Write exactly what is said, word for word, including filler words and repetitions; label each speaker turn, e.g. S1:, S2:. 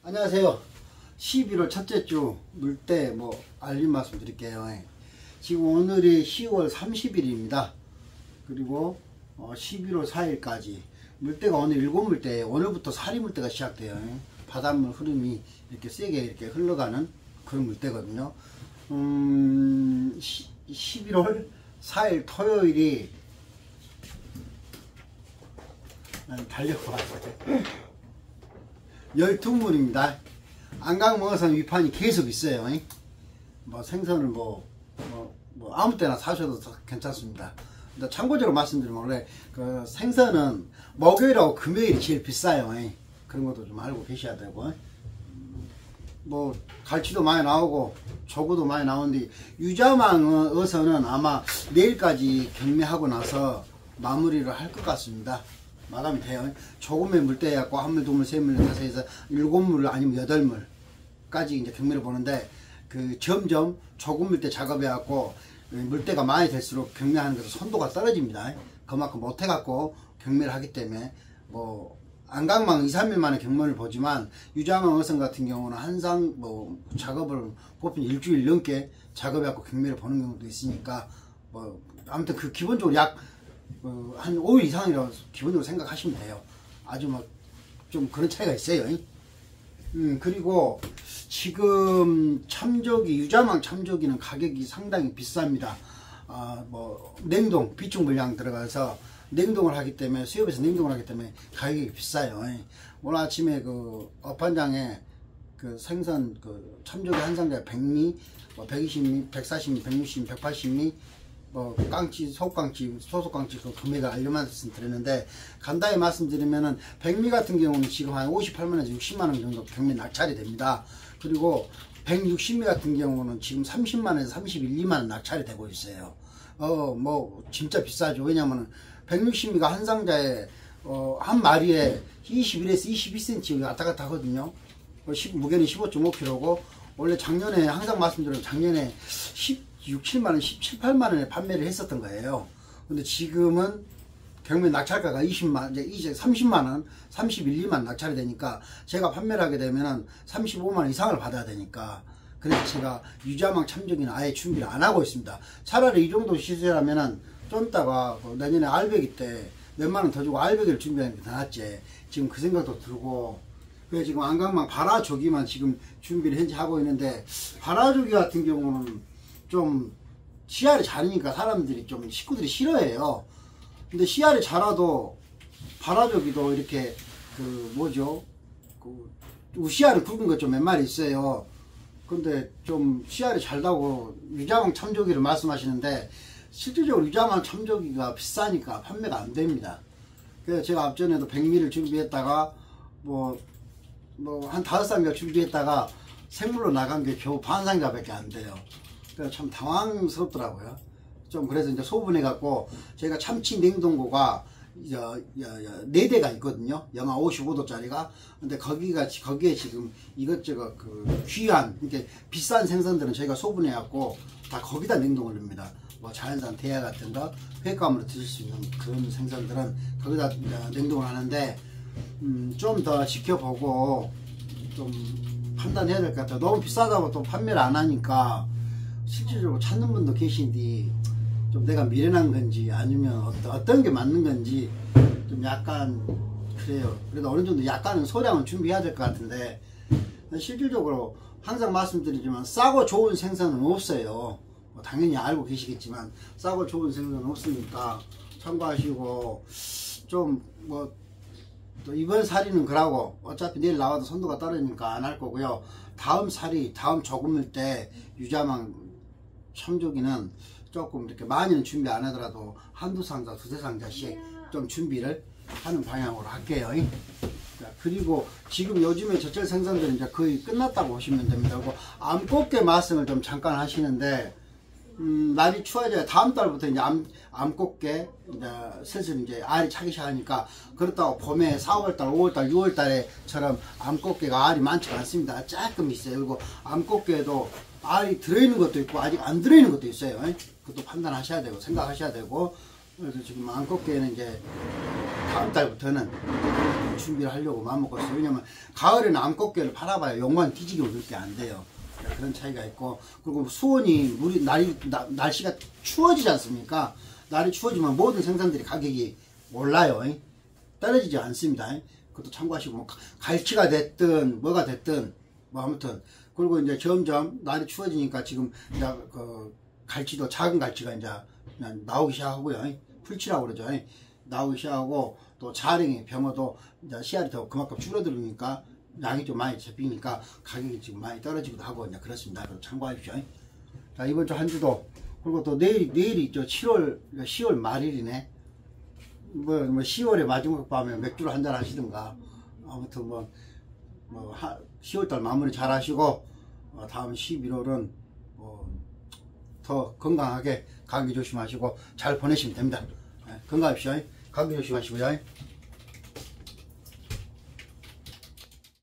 S1: 안녕하세요. 십일월 첫째 주 물때 뭐 알림 말씀 드릴게요. 지금 오늘이 시월 삼십일입니다. 그리고 어 십일월 사일까지 물때가 오늘 일곱 물때예요. 오늘부터 사리 물때가 시작돼요. 바닷물 흐름이 이렇게 세게 이렇게 흘러가는 그런 물때거든요. 음, 십일월 사일 토요일이 달려왔어요. 열두 물입니다. 안강멍어선 위판이 계속 있어요. 뭐 생선을 뭐, 뭐, 뭐 아무 때나 사셔도 괜찮습니다. 근데 참고적으로 말씀드리면 원래 그 생선은 목요일하고 금요일이 제일 비싸요. 그런 것도 좀 알고 계셔야 되고, 뭐 갈치도 많이 나오고 조구도 많이 나오는데 유자망어선은 아마 내일까지 경매하고 나서 마무리를 할 것 같습니다. 마감이 돼요. 조금의 물때 갖고 한 물, 두 물, 세 물, 다섯 해서 일곱 물 아니면 여덟 물까지 이제 경매를 보는데, 그 점점 조금 물때 작업해 갖고 물때가 많이 될수록 경매하는 것은 선도가 떨어집니다. 그만큼 못해 갖고 경매를 하기 때문에 뭐 안강망 이, 삼 일 만에 경매를 보지만 유자망 어선 같은 경우는 항상 뭐 작업을 보통 일주일 넘게 작업해 갖고 경매를 보는 경우도 있으니까, 뭐 아무튼 그 기본적으로 약 어, 한 오 일 이상이라고 기본적으로 생각하시면 돼요. 아주 뭐 좀 그런 차이가 있어요. 음, 그리고 지금 참조기, 유자망 참조기는 가격이 상당히 비쌉니다. 아, 뭐 냉동, 비축 물량 들어가서 냉동을 하기 때문에, 수협에서 냉동을 하기 때문에 가격이 비싸요. 오늘 아침에 그 업판장에 그 생선 그 참조기 한 상자에 백 미, 뭐 백이십 미, 백사십 미, 백육십 미, 백팔십 미, 뭐 깡치, 소깡치, 소속깡치 그 금액을 알려 말씀드렸는데, 간단히 말씀드리면은 백 미 같은 경우는 지금 한 오십팔만 원에서 육십만 원 정도 경매 낙찰이 됩니다. 그리고 백육십 미 같은 경우는 지금 삼십만 원에서 삼십일, 이만 원 낙찰이 되고 있어요. 어, 뭐 진짜 비싸죠. 왜냐면은 백육십 미가 한 상자에 어, 한 마리에 이십일에서 이십이 센티미터 왔다 갔다 하거든요. 무게는 십오 점 오 킬로그램고 원래 작년에 항상 말씀드려요. 작년에 십육, 칠만 원, 십칠, 팔만 원에 판매를 했었던 거예요. 근데 지금은 경매 낙찰가가 이십만, 이제 삼십만 원, 삼십일, 이만 원 낙찰이 되니까 제가 판매를 하게 되면은 삼십오만 원 이상을 받아야 되니까, 그래서 제가 유자망 참조기는 아예 준비를 안 하고 있습니다. 차라리 이 정도 시세라면은 좀 이따가 내년에 알배기 때 몇만 원 더 주고 알배기를 준비하는 게 더 낫지. 지금 그 생각도 들고, 그래서 지금 안강망 바라조기만 지금 준비를 현재 하고 있는데, 바라조기 같은 경우는 좀 씨알이 자르니까 사람들이 좀 식구들이 싫어해요. 근데 씨알이 자라도 바라조기도 이렇게 그 뭐죠, 그 우씨알을 굵은 것 좀 몇 마리 있어요. 근데 좀 씨알이 잘다고 유자망 참조기를 말씀하시는데, 실질적으로 유자망 참조기가 비싸니까 판매가 안 됩니다. 그래서 제가 앞전에도 백 미를 준비했다가 뭐 뭐 한 다섯 상자 준비했다가 생물로 나간 게 겨우 반 상자밖에 안 돼요. 그래서 참 당황스럽더라고요. 좀 그래서 이제 소분해 갖고, 저희가 참치 냉동고가 네 대가 있거든요. 영하 오십오 도짜리가. 근데 거기가, 거기에 지금 이것저것 그 귀한, 이렇게 비싼 생선들은 저희가 소분해 갖고 다 거기다 냉동을 넣습니다. 뭐 자연산 대하 같은 거, 회감으로 드실 수 있는 그런 생선들은 거기다 냉동을 하는데, 음, 좀 더 지켜보고 좀 판단해야 될 것 같아요. 너무 비싸다고 또 판매를 안 하니까 실질적으로 찾는 분도 계신데, 좀 내가 미련한 건지 아니면 어떤, 어떤 게 맞는 건지 좀 약간 그래요. 그래도 어느 정도 약간은 소량은 준비해야 될 것 같은데, 실질적으로 항상 말씀드리지만 싸고 좋은 생선은 없어요. 뭐 당연히 알고 계시겠지만 싸고 좋은 생선은 없으니까 참고하시고, 좀 뭐 또 이번 사리는 그러고 어차피 내일 나와도 선도가 떨어지니까 안 할 거고요. 다음 사리, 다음 조금일 때 유자망 참조기는 조금 이렇게 많이는 준비 안 하더라도 한두 상자, 두세 상자씩 좀 준비를 하는 방향으로 할게요. 자, 그리고 지금 요즘에 젖절 생선들은 이제 거의 끝났다고 보시면 됩니다. 그리고 암꽃게 말씀을 좀 잠깐 하시는데, 음, 날이 추워져야 다음 달부터 이제 암, 암꽃게 이제 슬슬 이제 알이 차기 시작하니까, 그렇다고 봄에 사월달, 오월달, 유월달에처럼 암꽃게가 알이 많지가 않습니다. 조금 있어요. 그리고 암꽃게도 알이 들어있는 것도 있고 아직 안 들어있는 것도 있어요. 그것도 판단하셔야 되고 생각하셔야 되고, 그래서 지금 안꺾기에는 이제 다음 달부터는 준비를 하려고 마음먹고 있어요. 왜냐면 가을에는 암꽃게를 팔아봐야 용만 뒤지게 오를게 안 돼요. 그런 차이가 있고, 그리고 수온이 물이 날이 나, 날씨가 추워지지 않습니까? 날이 추워지면 모든 생산들이 가격이 올라요. 떨어지지 않습니다. 그것도 참고하시고, 뭐 갈치가 됐든 뭐가 됐든 뭐 아무튼, 그리고 이제 점점 날이 추워지니까 지금 이제 그 갈치도 작은 갈치가 이제 나오기 시작하고요. 풀치라고 그러죠. 나오기 시작하고, 또 자랭이 병어도 이제 씨알이 더 그만큼 줄어들으니까 양이 좀 많이 잡히니까 가격이 지금 많이 떨어지기도 하고 이제 그렇습니다. 그래서 참고하십시오. 자, 이번 주 한 주도, 그리고 또 내일 내일이 있죠. 칠월 시월 말일이네. 뭐, 뭐 시월의 마지막 밤에 맥주를 한잔 하시든가, 아무튼 뭐, 뭐 시월달 마무리 잘 하시고, 어, 다음 십일월은 뭐 더 건강하게 감기 조심하시고 잘 보내시면 됩니다. 네, 건강하십시오. 감기 조심하시고요.